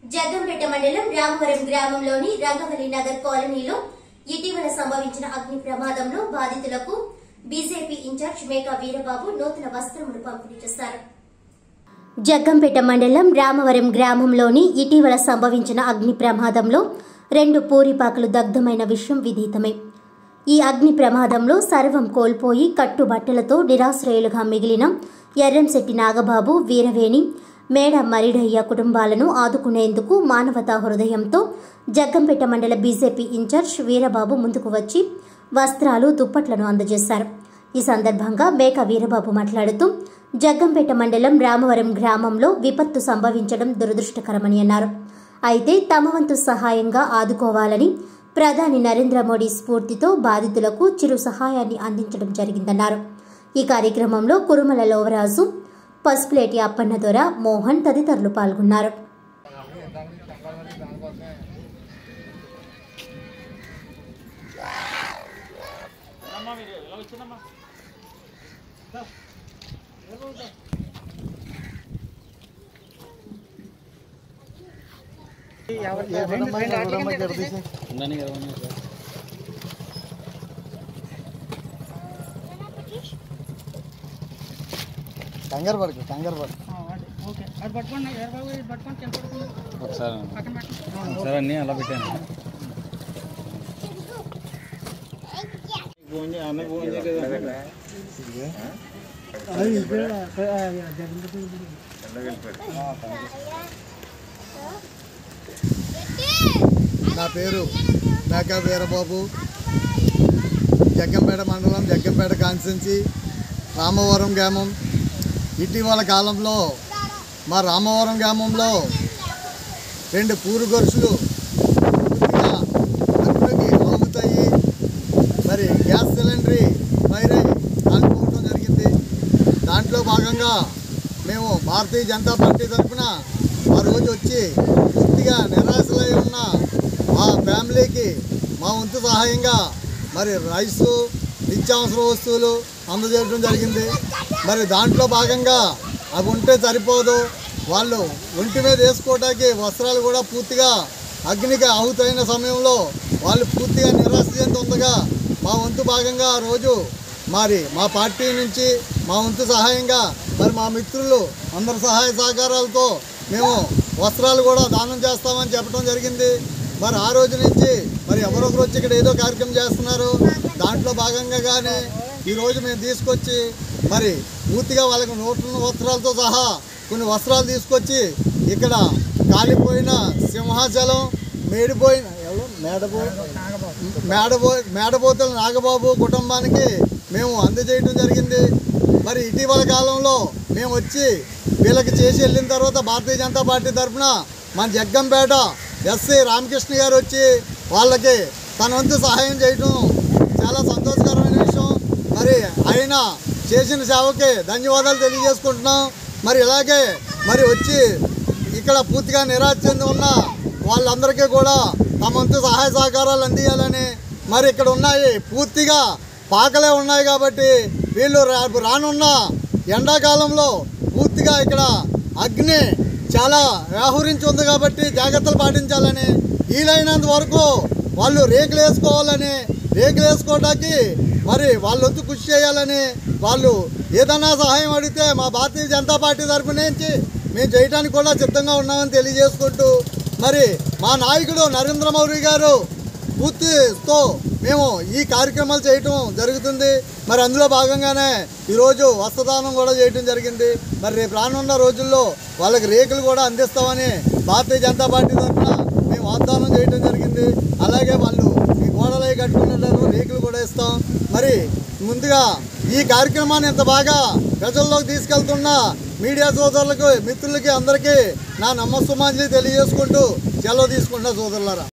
జగ్గంపేట మండలం రామవరం గ్రామంలోని రంగవల్లి నగర్ కాలనీలో ఇటీవల సంభవించిన అగ్ని ప్రమాదంలో బాధితులకు బీజేపీ ఇన్ఛార్జ్ మేకా వీరబాబు నూతన వస్త్రములు పంపిణీ చేశారు. జగ్గంపేట మండలం రామవరం గ్రామంలోని ఇటీవల సంభవించిన అగ్ని ప్రమాదంలో 2 పూరిపాకలు దగ్ధమైన విషయం విదితమే. ఈ అగ్ని ప్రమాదంలో సర్వం కోల్పోయి కట్టుబట్టలతో నిరాశ్రయులుగా మిగిలిన ఎర్రంశెట్టి నాగబాబు, వీరవేణి, మేడ మరిడయ్య కుటుంబాలను ఆదుకునేందుకు మానవతా హృదయంతో జగ్గంపేట మండల బీజేపీ ఇన్ఛార్జ్ వీరబాబు ముందుకు వచ్చి వస్త్రాలు, దుప్పట్లను అందజేశారు. ఈ సందర్భంగా మేక వీరబాబు మాట్లాడుతూ జగ్గంపేట మండలం రామవరం గ్రామంలో విపత్తు సంభవించడం దురదృష్టకరమని అన్నారు. అయితే తమ వంతు సహాయంగా ఆదుకోవాలని ప్రధాని నరేంద్ర మోడీ స్ఫూర్తితో బాధితులకు చిరు సహాయాన్ని అందించడం జరిగిందన్నారు. ఈ కార్యక్రమంలో కురుమల లోవరాజు, పసుపులేటి అప్పన్నదొర, మోహన్ తదితరులు పాల్గొన్నారు. కంగారు పడుకు ఒకసారి అన్నీ అలా పెట్టాను. నా పేరు మేకా వీరబాబు, జగ్గంపేట మండలం, జగ్గంపేట కాన్స్టిట్యున్సీ, రామవరం గ్రామం. ఇటీవల కాలంలో మా రామవరం గ్రామంలో 2 పూరు గొలుసులు పూర్తిగా అగ్నికి ఆగుతాయి. మరి గ్యాస్ సిలిండర్ ఫైర్ అయ్యి కాలిపోవడం జరిగింది. దాంట్లో భాగంగా మేము భారతీయ జనతా పార్టీ తరఫున ఆ రోజు వచ్చి పూర్తిగా నిరాశలై ఉన్న మా ఫ్యామిలీకి మా వంతు సహాయంగా మరి రైసు, నిత్యావసర వస్తువులు అందజేయడం జరిగింది. మరి దాంట్లో భాగంగా అవి ఉంటే సరిపోదు, వాళ్ళు ఒంటి మీద వేసుకోవడానికి వస్త్రాలు కూడా పూర్తిగా అగ్నికి ఆహుతైన సమయంలో వాళ్ళు పూర్తిగా నిరాశ చెందుతుండగా మా వంతు భాగంగా ఆ రోజు మరి మా పార్టీ నుంచి మా వంతు సహాయంగా మరి మా మిత్రులు అందరి సహాయ సహకారాలతో మేము వస్త్రాలు కూడా దానం చేస్తామని చెప్పడం జరిగింది. మరి ఆ రోజు నుంచి మరి ఎవరొకరు వచ్చి ఇక్కడ ఏదో కార్యక్రమం చేస్తున్నారు. దాంట్లో భాగంగానే ఈరోజు మేము తీసుకొచ్చి మరి పూర్తిగా వాళ్ళకి నూతన వస్త్రాలతో సహా కొన్ని వస్త్రాలు తీసుకొచ్చి ఇక్కడ కాలిపోయిన సింహాచలం, మేడబోతుల నాగబాబు కుటుంబానికి మేము అందజేయడం జరిగింది. మరి ఇటీవల కాలంలో మేము వచ్చి వీళ్ళకి చేసి వెళ్ళిన తర్వాత భారతీయ జనతా పార్టీ తరఫున మన జగ్గంపేట ఎస్సీ రామకృష్ణ గారు వచ్చి వాళ్ళకి తన వంతు సహాయం చేయడం చాలా సంతోషకరమైన విషయం. మరి ఆయన చేసిన సేవకి ధన్యవాదాలు తెలియజేసుకుంటున్నాం. మరి ఇలాగే మరి వచ్చి ఇక్కడ పూర్తిగా నిరాశ చెంది ఉన్న వాళ్ళందరికీ కూడా తమ వంతు సహాయ సహకారాలు అందియాలని, మరి ఇక్కడ ఉన్నాయి పూర్తిగా పాకలే ఉన్నాయి కాబట్టి వీళ్ళు రానున్న ఎండాకాలంలో పూర్తిగా ఇక్కడ అగ్ని చాలా వ్యాహరించి ఉంది కాబట్టి జాగ్రత్తలు పాటించాలని, వీలైనంత వరకు వాళ్ళు రేకులు వేసుకోవాలని, రేకులు వేసుకోవడానికి మరి వాళ్ళొద్దు కృషి చేయాలని, వాళ్ళు ఏదైనా సహాయం అడిగితే మా భారతీయ జనతా పార్టీ తరఫు నుంచి మేము చేయడానికి కూడా సిద్ధంగా ఉన్నామని తెలియజేసుకుంటూ, మరి మా నాయకుడు నరేంద్ర మోడీ గారు పూర్తితో మేము ఈ కార్యక్రమాలు చేయటం జరుగుతుంది. మరి అందులో భాగంగానే ఈరోజు వస్త్రదానం కూడా చేయడం జరిగింది. మరి రేపు రానున్న రోజుల్లో వాళ్ళకి రేకులు కూడా అందిస్తామని భారతీయ జనతా పార్టీ తరఫున మేము వాగ్దానం చేయడం జరిగింది. అలాగే వాళ్ళు ఈ గోడలై కట్టుకున్నారు, రేకులు కూడా ఇస్తాం. మరి ముందుగా ఈ కార్యక్రమాన్ని ఇంత బాగా ప్రజల్లోకి తీసుకెళ్తున్న మీడియా సోదరులకు, మిత్రులకి అందరికీ నా నమస్సుమాంజలి తెలియజేసుకుంటూ సెలవు తీసుకుంటున్నా సోదరులారా.